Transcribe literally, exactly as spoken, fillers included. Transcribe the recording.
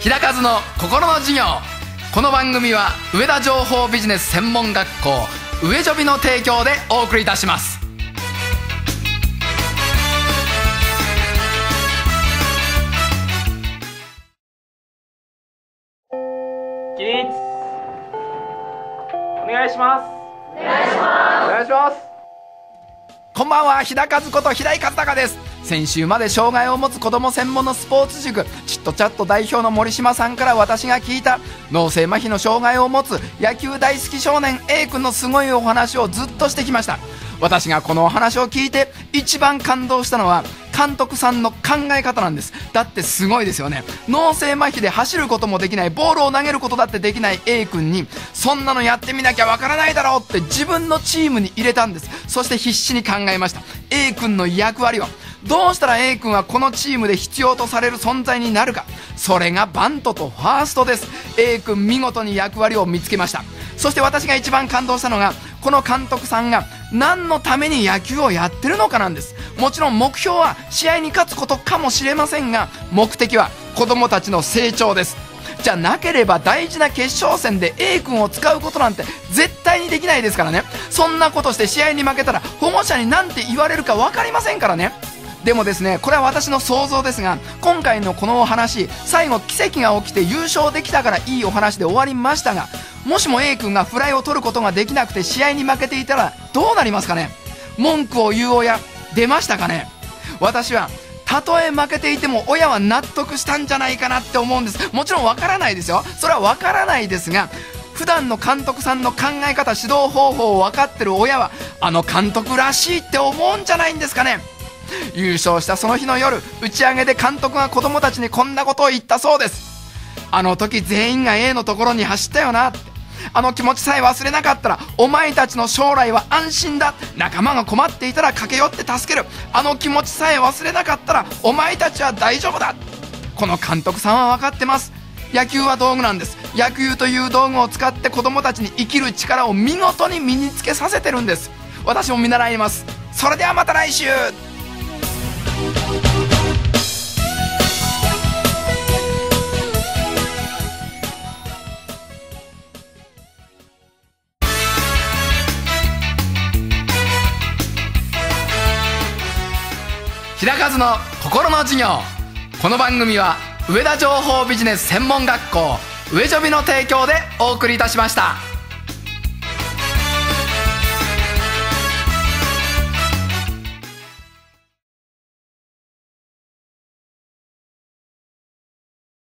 平和の心の授業。この番組は上田情報ビジネス専門学校上ジョビの提供でお送りいたします。 起立。お願いします。 お願いします。お願いします。こんばんは、平和こと平井和孝です。先週まで障害を持つ子ども専門のスポーツ塾チットチャット代表の森島さんから私が聞いた脳性麻痺の障害を持つ野球大好き少年 A 君のすごいお話をずっとしてきました。私がこのお話を聞いて一番感動したのは監督さんの考え方なんです。だってすごいですよね。脳性麻痺で走ることもできない、ボールを投げることだってできない A 君にそんなのやってみなきゃわからないだろうって自分のチームに入れたんです。そして必死に考えました。 A 君の役割をどうしたら A 君はこのチームで必要とされる存在になるか。それがバントとファーストです。 A 君見事に役割を見つけました。そして私が一番感動したのがこの監督さんが何のために野球をやってるのかなんです。もちろん目標は試合に勝つことかもしれませんが目的は子供たちの成長です。じゃなければ大事な決勝戦で A 君を使うことなんて絶対にできないですからね。そんなことして試合に負けたら保護者に何て言われるか分かりませんからね。でもですね、これは私の想像ですが今回のこのお話最後奇跡が起きて優勝できたからいいお話で終わりましたが、もしも A 君がフライを取ることができなくて試合に負けていたらどうなりますかね。文句を言う親出ましたかね。私はたとえ負けていても親は納得したんじゃないかなって思うんです。もちろんわからないですよ。それはわからないですが普段の監督さんの考え方指導方法を分かってる親はあの監督らしいって思うんじゃないんですかね。優勝したその日の夜打ち上げで監督が子供たちにこんなことを言ったそうです。あの時全員が A のところに走ったよなって。あの気持ちさえ忘れなかったらお前たちの将来は安心だ。仲間が困っていたら駆け寄って助ける。あの気持ちさえ忘れなかったらお前たちは大丈夫だ。この監督さんは分かってます。野球は道具なんです。野球という道具を使って子供たちに生きる力を見事に身につけさせてるんです。私も見習います。それではまた来週。平和の心の授業。この番組は上田情報ビジネス専門学校上ジョビの提供でお送りいたしました。